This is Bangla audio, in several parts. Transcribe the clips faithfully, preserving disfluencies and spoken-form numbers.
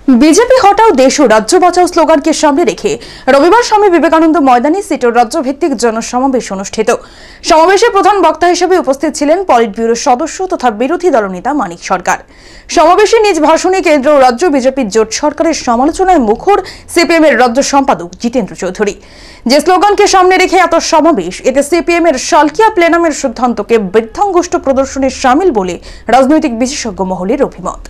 বিজেপি হটাও দেশ ও রাজ্য বাঁচাও স্লোগানকে সামনে রেখে রবিবার স্বামী বিবেকানন্দ ময়দানে সিটোর রাজ্যভিত্তিক জনসমাবেশ অনুষ্ঠিত। সমাবেশে প্রধান বক্তা হিসেবে উপস্থিত ছিলেন পলিট ব্যুরোর সদস্য তথা বিরোধী দলনেতা মানিক সরকার। সমাবেশে নিজ ভাষণে কেন্দ্র ও রাজ্য বিজেপির জোট সরকারের সমালোচনায় মুখর সিপিএম এর রাজ্য সম্পাদক জিতেন্দ্র চৌধুরী। যে স্লোগানকে সামনে রেখে এত সমাবেশ, এতে সিপিএম এর শালকিয়া প্লেনামের সিদ্ধান্তকে বৃদ্ধাঙ্গুষ্ঠ প্রদর্শনের সামিল বলে রাজনৈতিক বিশেষজ্ঞ মহলের অভিমত।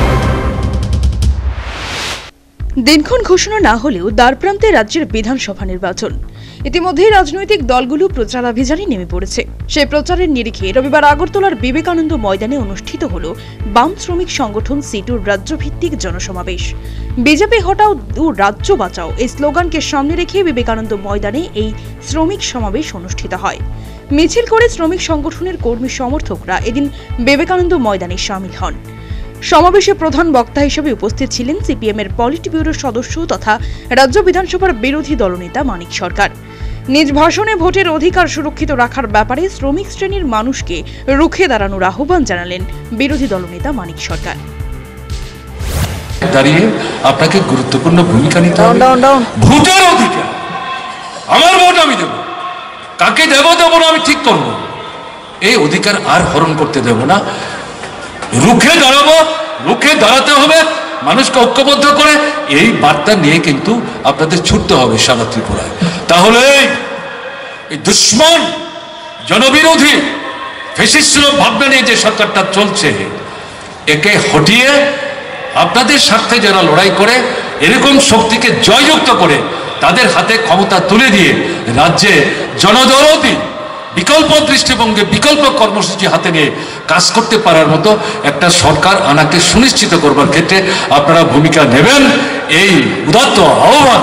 দিনক্ষণ ঘোষণা না হলেও দ্বারপ্রান্তে রাজ্যের বিধানসভা নির্বাচন। ইতিমধ্যেই রাজনৈতিক দলগুলো প্রচারাভিযানে নেমে পড়েছে। সেই প্রচারের নিরিখে রবিবার আগরতলার বিবেকানন্দ ময়দানে অনুষ্ঠিত হল বাম শ্রমিক সংগঠন সিটুর রাজ্যভিত্তিক জনসমাবেশ। বিজেপি হটাও ও রাজ্য বাঁচাও এই স্লোগানকে সামনে রেখে বিবেকানন্দ ময়দানে এই শ্রমিক সমাবেশ অনুষ্ঠিত হয়। মিছিল করে শ্রমিক সংগঠনের কর্মী সমর্থকরা এদিন বিবেকানন্দ ময়দানে সামিল হন। সমাবেশে প্রধান বক্তা হিসেবে উপস্থিত ছিলেন সিপিএম এর পলিট ব্যুরোর সদস্য তথা রাজ্য বিধানসভার বিরোধী দলনেতা মানিক সরকার। নিজ ভাষণে ভোটের অধিকার সুরক্ষিত রাখার ব্যাপারে শ্রমিক শ্রেণীর মানুষকে রুখে দাঁড়ানোর আহ্বান জানালেন বিরোধী দলনেতা মানিক সরকার। দাঁড়িয়ে আপনাকে গুরুত্বপূর্ণ ভূমিকা নিতে হবে। ভোটের অধিকার, আমার ভোট আমি দেব, কাকে দেব দেব না আমি ঠিক করব। এই অধিকার আর হরণ করতে দেব না। রুখে দাঁড়াবো, রুখে দাঁড়াতে হবে, মানুষকে ঐক্যবদ্ধ করে এই বার্তা নিয়ে কিন্তু আপনাদের ছুটতে হবে সারা ত্রিপুরায়। তাহলে এই দুশ্মন জনবিরোধী ফ্যাসিস্ট ভাবনা নিয়ে যে সরকারটা চলছে, একে হটিয়ে আপনাদের স্বার্থে যারা লড়াই করে, এরকম শক্তিকে জয়যুক্ত করে তাদের হাতে ক্ষমতা তুলে দিয়ে রাজ্যে জনদরদি বিকল্প দৃষ্টিভঙ্গি, বিকল্প কর্মসূচি হাতে নিয়ে কাজ করতে পারার মতো একটা সরকার আনাকে সুনিশ্চিত করবার ক্ষেত্রে আপনারা ভূমিকা নেবেন, এই উদাত্ত আহ্বান।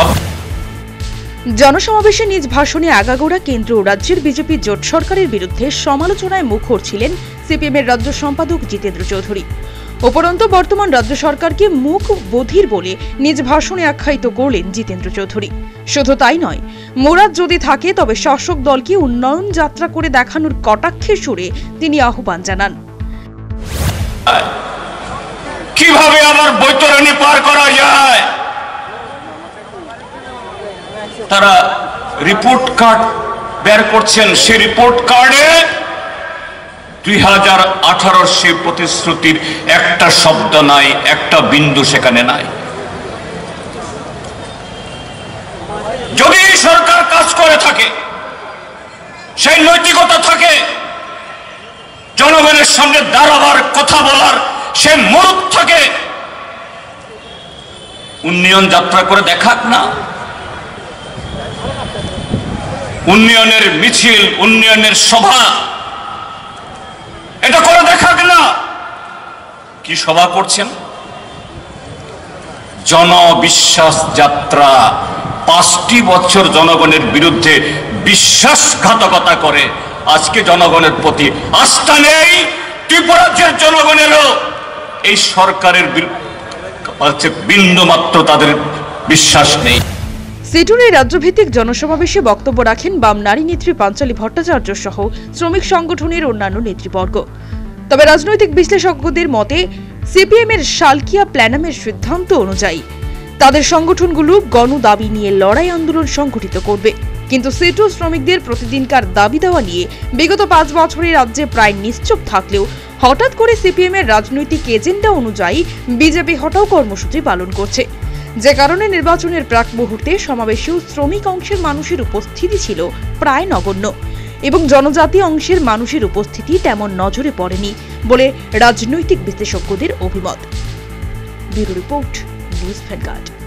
জনসমাবেশে নিজ ভাষণে আগাগোড়া কেন্দ্র ও রাজ্যের বিজেপি জোট সরকারের বিরুদ্ধে সমালোচনায় মুখর ছিলেন সিপিএম এর রাজ্য সম্পাদক জিতেন্দ্র চৌধুরী। উপরন্তু বর্তমান রাজ্য সরকারকে মুখ বধির বলে নিজ ভাষণে আখ্যায়িত করলেন জিতেন্দ্র চৌধুরী। শুধু তাই নয়, মুরাদ যদি থাকে তবে শাসক দলকে উন্নয়ন যাত্রা করে দেখানোর কটাক্ষের সুরে তিনি আহ্বান জানান। কিভাবে আবার বৈতরণী পার করা যায়, তারা রিপোর্ট কার্ড বের করছেন। সেই রিপোর্ট কার্ডে দুই হাজার আঠারো সে প্রতিশ্রুতির একটা শব্দ নাই, একটা বিন্দু সেখানে নাই। যদি সরকার কাজ করে থাকে, সেই নৈতিকতা থাকে, জনগণের সামনে দাঁড়াবার, কথা বলার সে মরুদ থাকে, উন্নয়ন যাত্রা করে দেখাক না। উন্নয়নের মিছিল, উন্নয়নের সভা, এটা করে দেখাক না। কি সভা করছেন? জনবিশ্বাস যাত্রা। পাঁচটি বছর জনগণের বিরুদ্ধে বিশ্বাসঘাতকতা করে আজকে জনগণের প্রতি আস্থা নেই। ত্রিপুরা রাজ্যের জনগণেরও এই সরকারের বিন্দু মাত্র তাদের বিশ্বাস নেই। সিটুর এই রাজ্যভিত্তিক জনসমাবেশে বক্তব্য রাখেন বাম নারী নেত্রী পাঞ্চালী ভট্টাচার্য সহ শ্রমিক সংগঠনের অন্যান্য নেতৃবর্গ। তবে রাজনৈতিক বিশ্লেষকদের মতে সিপিএম এর শালকিয়া প্ল্যানামের সিদ্ধান্ত অনুযায়ী তাদের সংগঠনগুলো গণদাবি নিয়ে লড়াই আন্দোলন সংগঠিত করবে। কিন্তু সিটু শ্রমিকদের প্রতিদিনকার দাবি দেওয়া নিয়ে বিগত পাঁচ বছরে রাজ্যে প্রায় নিশ্চুপ থাকলেও হঠাৎ করে সিপিএম এর রাজনৈতিক এজেন্ডা অনুযায়ী বিজেপি হটাও কর্মসূচি পালন করছে, যে কারণে নির্বাচনের প্রাক মুহূর্তে সমাবেশেও শ্রমিক অংশের মানুষের উপস্থিতি ছিল প্রায় নগণ্য এবং জনজাতি অংশের মানুষের উপস্থিতি তেমন নজরে পড়েনি বলে রাজনৈতিক বিশ্লেষকদের অভিমত। Bureau report, News vanguard.